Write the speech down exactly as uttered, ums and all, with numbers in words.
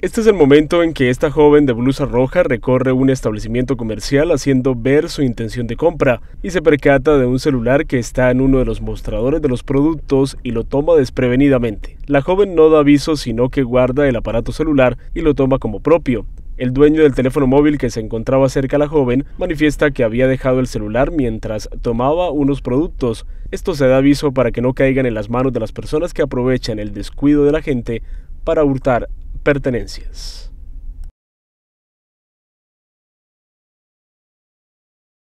Este es el momento en que esta joven de blusa roja recorre un establecimiento comercial haciendo ver su intención de compra y se percata de un celular que está en uno de los mostradores de los productos y lo toma desprevenidamente. La joven no da aviso, sino que guarda el aparato celular y lo toma como propio. El dueño del teléfono móvil, que se encontraba cerca a la joven, manifiesta que había dejado el celular mientras tomaba unos productos. Esto se da aviso para que no caigan en las manos de las personas que aprovechan el descuido de la gente para hurtar pertenencias.